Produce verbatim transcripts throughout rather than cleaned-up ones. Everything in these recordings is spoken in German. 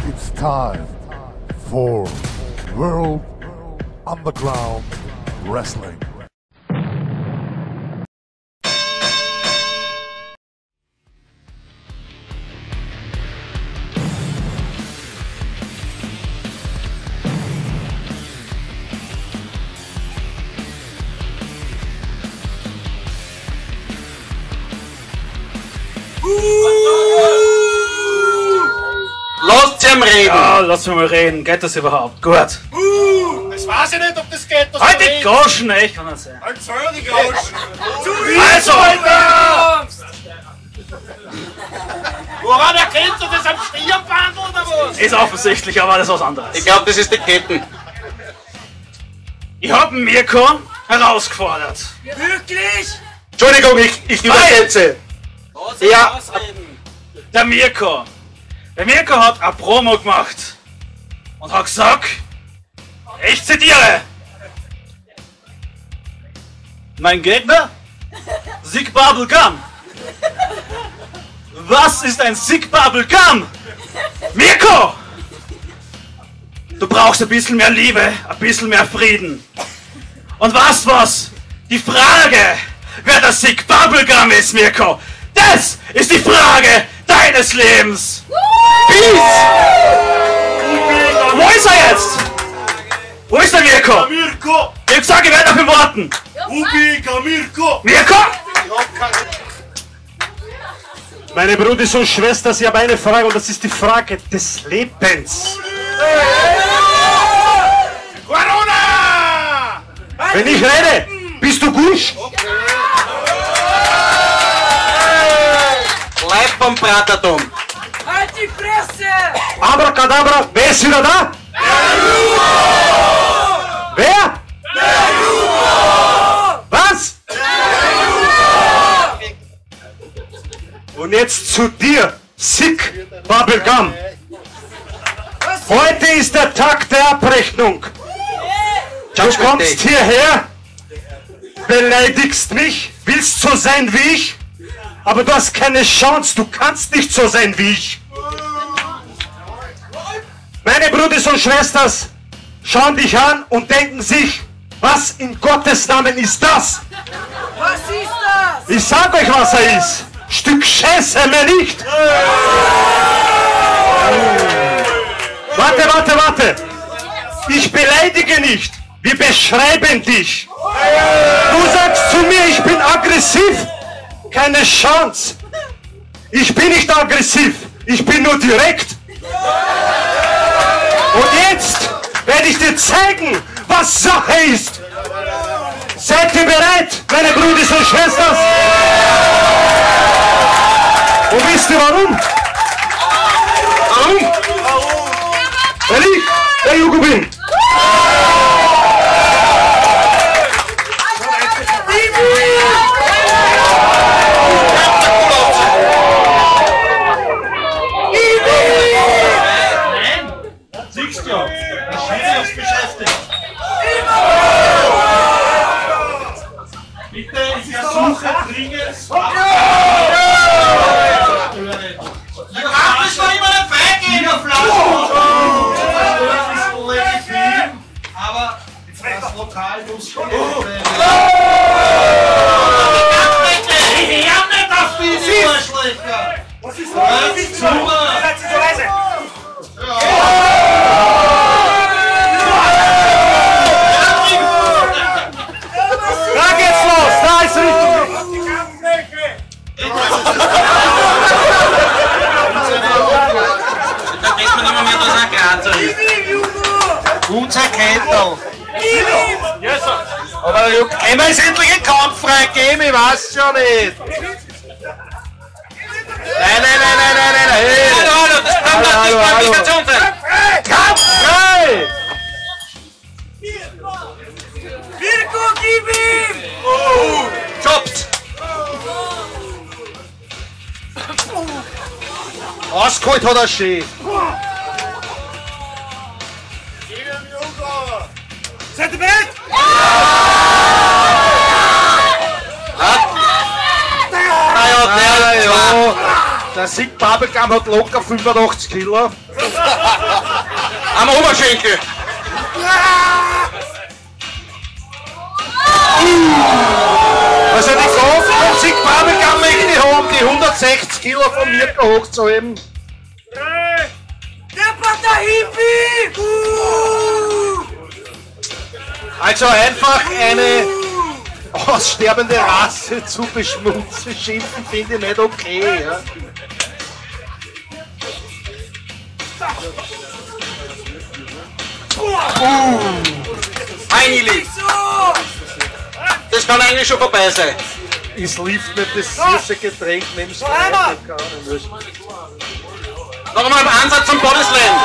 It's time for World Underground Wrestling. Lasst ihn reden! Ja, lass mich mal reden. Geht das überhaupt? Gut. Uh, das weiß ich nicht, ob das geht. Das Halt die Goschen, echt, kann das sein. Halt soll die Goschen. Also! Woran erkennst du das am Stirnband oder was? Ist offensichtlich, aber das ist was anderes. Ich glaube, das ist die Ketten. Ich hab Mirko herausgefordert. Wirklich? Entschuldigung, ich, ich übersetze. Ja, Der Mirko. Der Mirko hat eine Promo gemacht und hat gesagt, ich zitiere, mein Gegner, Sick Bubblegum. Was ist ein Sick Bubblegum? Mirko! Du brauchst ein bisschen mehr Liebe, ein bisschen mehr Frieden. Und weißt was? Die Frage, wer der Sick Bubblegum ist, Mirko, das ist die Frage deines Lebens. Peace! Wo ist er jetzt? Wo ist der Mirko? Mirko! Ich hab gesagt, ich werde auf ihn warten. Ubica Mirko! Mirko! Meine Brüder und Schwestern, ich habe eine Frage und das ist die Frage des Lebens. Corona! Wenn ich rede, bist du gut? bleib vom Pratertum. Halt die Fresse! Abracadabra, wer ist wieder da? Wer? Was? Und jetzt zu dir, Sick Bubblegum. Heute ist der Tag der Abrechnung. Du kommst hierher, beleidigst mich, willst so sein wie ich, aber du hast keine Chance, du kannst nicht so sein wie ich. Meine Brüder und Schwestern schauen dich an und denken sich, was in Gottes Namen ist das? Was ist das? Ich sag euch, was er ist. Stück Scheiße, mehr nicht. Warte, warte, warte. Ich beleidige nicht. Wir beschreiben dich. Du sagst zu mir, ich bin aggressiv. Keine Chance. Ich bin nicht aggressiv. Ich bin nur direkt. Und jetzt werde ich dir zeigen, was Sache ist. Seid ihr bereit, meine Brüder und Schwestern? Und wisst ihr warum? Warum? Weil ich der Jugo bin. Siehst du? Das Schwierig beschäftigt. Bitte, ich versuche dringend. Du kannst doch immer eine Feige in der Flasche! Das ist legitim, aber das Lokal muss schon. Ich hab nicht auf die Arschlöcher! Was ist los? Seid ihr so leise? Da geht's los, da ist richtig. Da denkt man immer mehr, dass er Grazer ist. Unser Kettel. Aber einmal ist endlich ein Kampf freigegeben, ich weiß schon nicht. Nein, nein, nein, nein, nein, nein, nein. Hey. Hallo, hallo, das kann Hallo, hallo, das hallo. Qualifikation sein. Kampf frei! Mirko, gib ihm! Jobs. Ausgeholt hat er schön. Seid ihr bereit? Na ja, der, ja. Der Sieg Bubblegum hat locker fünfundachtzig Kilo. Am Oberschenkel. Also die Kraft von Sieg Bubblegum möchte ich haben, die hundertsechzig Kilo von Mirko hochzuheben. Der Pata-Hippie! Uh. Also einfach eine aussterbende Rasse zu beschmutzen, schimpfen, finde ich nicht okay. Ja. Uh. Eigentlich. Das kann eigentlich schon vorbei sein. Ich lief nicht das süße Getränk neben dem Sprite. Noch einmal im Ansatz zum Bodyslam.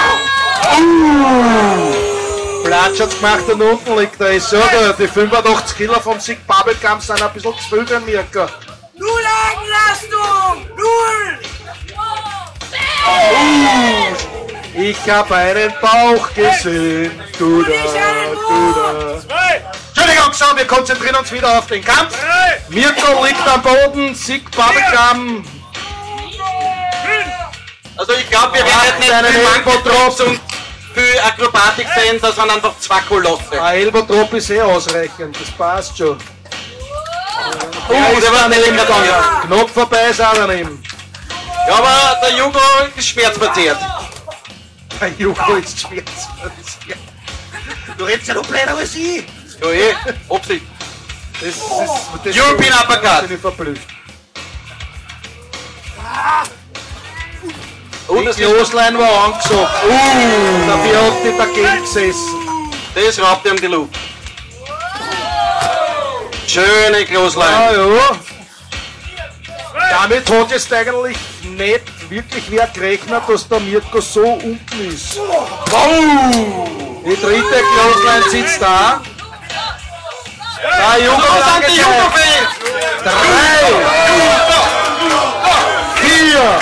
Uh. Platsch hat's gemacht und unten liegt er. Ich sag dir, die fünfundachtzig Kilo vom Sieg Bubblegum sind ein bisschen zu viel bei Mirko. Null Eigenleistung! Null! Uh. Ich hab einen Bauch gesehen. Du da, du da. Entschuldigung, so, wir konzentrieren uns wieder auf den Kampf. Mirko liegt am Boden, Sieg Bubblegum. Also ich glaube, wir werden nicht viel Manko-Drops und viel Akrobatik sehen, das waren einfach zwei Kolosse. Ein Elbow-Drop ist eh ausreichend, das passt schon. Uh, der war nicht mehr gegangen. Knopf vorbei ist auch daneben. Ja, aber der Jugo ist schmerzverzehrt. Der Jugo ist schmerzverzehrt. Du redest ja noch blöder als ich. Ja, eh, Absicht. Das ist... Das European Uppercut. bin ich verblüfft. Oh, Die das ist, Kloslein war angesagt. Uh, dafür hat die dagegen gesessen. das raubt ihm die Luft. Schöne Kloslein. Ah ja. Damit hat jetzt eigentlich nicht wirklich wer gerechnet, dass der Mirko so unten ist. Oh. Die dritte Kloslein sitzt da. Der Junge Da hat sind die angezeigt. Jugo-Fans. Drei, vier,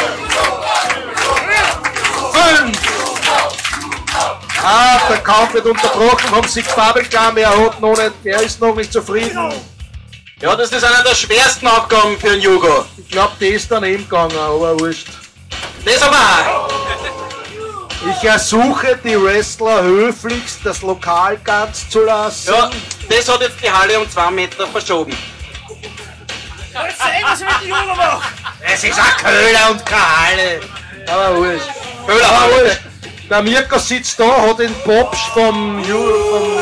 fünf. Ah, der Kampf wird unterbrochen vom Sieg Bubblegum. Er hat noch nicht, er ist noch nicht zufrieden. Ja, das ist einer der schwersten Aufgaben für einen Jugo. Ich glaube, der ist daneben gegangen, aber wurscht. Das aber auch. Ich ersuche die Wrestler höflichst, das Lokal ganz zu lassen. Ja, das hat jetzt die Halle um zwei Meter verschoben. Jetzt sehen, was mit dem Jugo macht! Es ist ein Köhler und keine Halle. Aber wurscht. Köhler, Aber Halle. wurscht. Der Mirko sitzt da, hat den Popsch vom Ju... Vom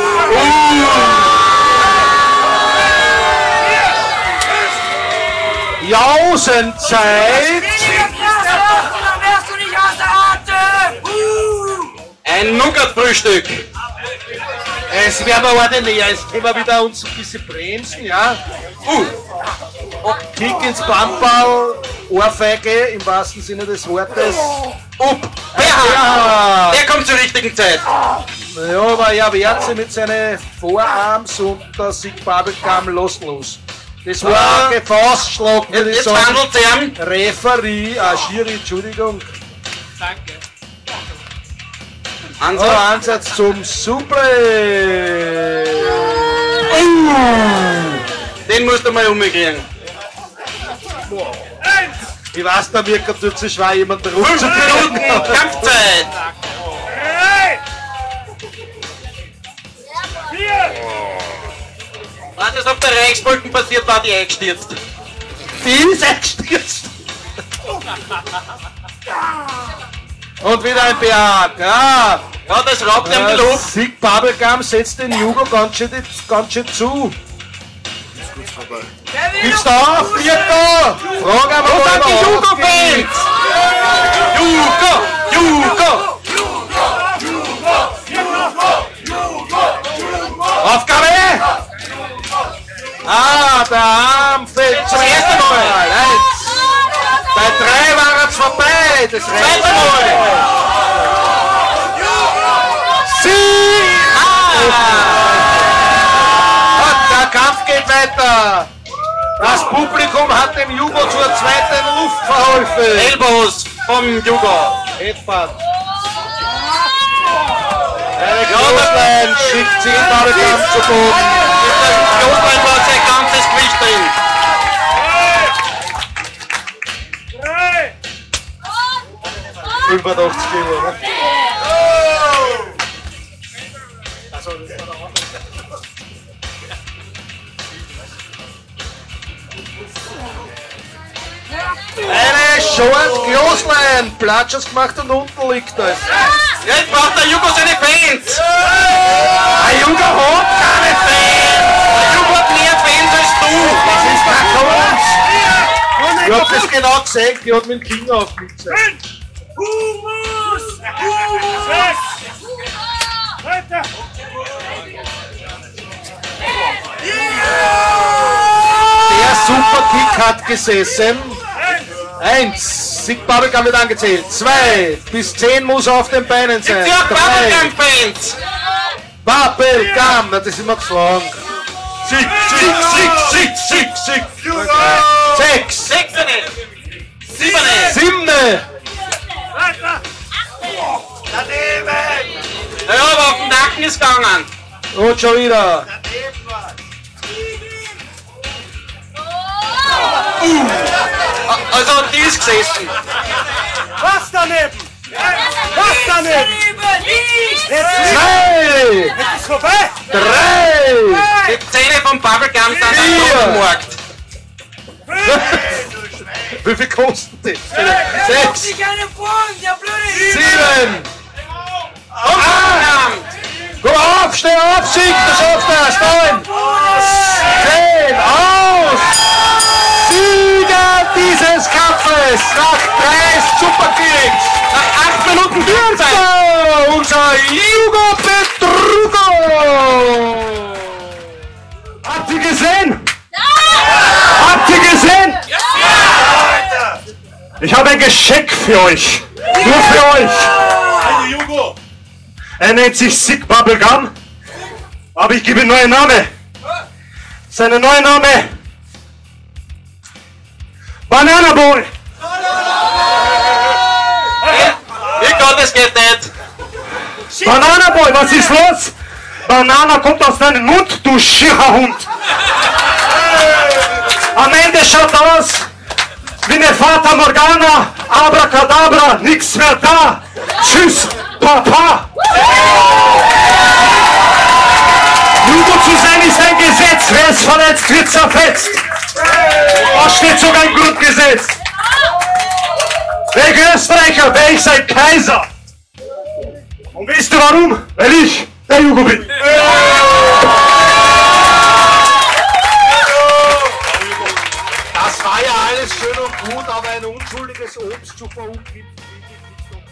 Jausenzeit. Dann wärst du nicht außer Atem! Uh. Ein Nougat-Frühstück. Es werden wir ordentlich, jetzt können wir wieder uns ein bisschen bremsen, ja. Uh. Kick ins Bandball, Ohrfeige im wahrsten Sinne des Wortes. Up. Berhard. Ja, Der kommt zur richtigen Zeit. ja, aber er wehrt sich mit seinen Vorarms und der Sieg Bubblegum los los. Das war ein Faustschlag, würde ich Jetzt sagen. handelt es ihm. Referee, ah, Schiri, Entschuldigung. So, Ansatz. Ansatz zum Suplex. Den musst du mal umkriegen. Ich weiß, der Mirko tut sich schwer, jemanden Fünf rumzukriegen. Minuten Kampfzeit. Was ist auf der Reichsbolken passiert, war die eingestürzt. Die ist eingestürzt. Und wieder ein Beat, ja. Ja, das raubt ihm die Äh, Luft. Sieg Bubblegum setzt den Jugo ganz schön, ganz schön zu. Der will Gibst noch- auf, Mirko! Frag aber Wo mal, sind die was Jugo-Fans? geht. Jugo! Jugo! Aufgabe! Ah, der Arm fällt zum ersten Mal. Eins. Bei drei war es vorbei. Das reicht. Zweite Mal. Sieg! Und der Kampf geht weiter. Das Publikum hat dem Jugo zur zweiten Luft verholfen. Elbows vom Jugo. Headbutt. Eine Kloslein schickt sie in Bubblegum zu Boden. Der Kloslein war sein ganzes Gewicht drin. fünfundachtzig Kilo, oder? Eine Short Gloslein, Platschers gemacht und unten liegt es. Jetzt braucht der Jugo seine Fans! Ein Junge hat keine Fans! Der Jugo hat mehr Fans als du! Das ist der Kunst! Ich hab das genau gesehen, die hat mit dem Finger aufgezeigt. Humus! Humus! Weiter! Der Superkick hat gesessen. Eins, Sieg Bubblegum wird angezählt. Zwei, bis zehn muss er auf den Beinen sein. Gibt's ja auch Drei, Bubblegum-Fans! Bubblegum, das ist immer geschlagen. Sieg, Sieg, Sieg, Sieg, Sieg, Sieg! Sechs, Sechsene! Siebene! siebne, Weiter! Ja, aber auf den Nacken ist gegangen! und schon wieder. Also die ist gesessen! Was daneben? Was daneben? Jetzt Zwei, ist vorbei! drei, Die Zähne vom Bubblegum sind am Vier. Trockenmarkt! wie viel kosten die? Sechs, Sie keine Fragen, der blöde sieben, Bubblegum! komm auf, steh auf, Sieg, du schaffst das. Neun, zehn, aus! Sieger dieses Kampfes nach drei Superkicks! Nach acht Minuten Spielzeit! So, unser Jugo Petrugo! Habt ihr gesehen? Habt ihr gesehen? Ich habe ein Geschenk für euch. Nur für euch. Er nennt sich Sick Bubblegum. Aber ich gebe ihm einen neuen Namen. Sein neuer Name. Banana Boy. Ich Gott, es geht nicht! Banana Boy, was ist los? Banana kommt aus deinem Mund, du Schircherhund. Am Ende schaut aus wie eine Fata Morgana. Abracadabra, nix mehr da. Tschüss, Papa. Jugo zu sein ist ein Gesetz. Wer es verletzt, wird zerfetzt. Da steht sogar im Grundgesetz. Welcher Österreicher, wäre ich sein Kaiser? Und wisst ihr warum? Weil ich der Jugo bin. Das war ja alles schön und gut, aber ein unschuldiges Obst zu verunglimpfen.